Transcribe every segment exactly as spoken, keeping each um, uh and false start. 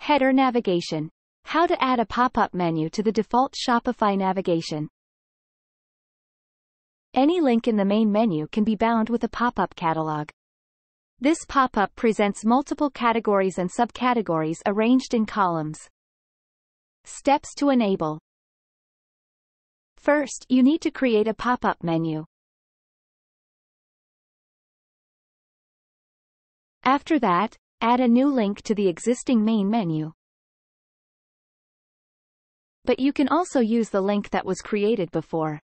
Header navigation. How to add a pop-up menu to the default Shopify navigation. Any link in the main menu can be bound with a pop-up catalog. This pop-up presents multiple categories and subcategories arranged in columns. Steps to enable. First, you need to create a pop-up menu. After that, add a new link to the existing main menu. But you can also use the link that was created before.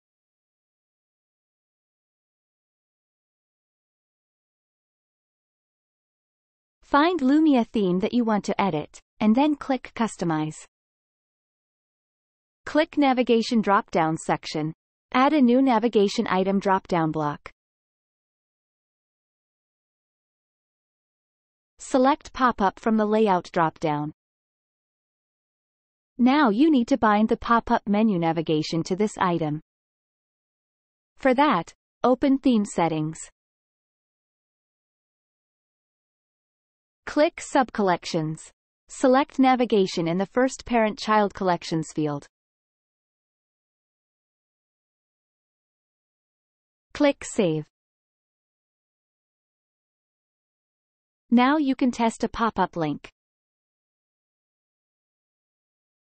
Find Lumia theme that you want to edit, and then click Customize. Click Navigation drop-down section. Add a new navigation item drop-down block. Select Pop-up from the Layout drop-down. Now you need to bind the pop-up menu navigation to this item. For that, open Theme Settings. Click Sub-Collections. Select Navigation in the first Parent-Child Collections field. Click Save. Now you can test a pop-up link.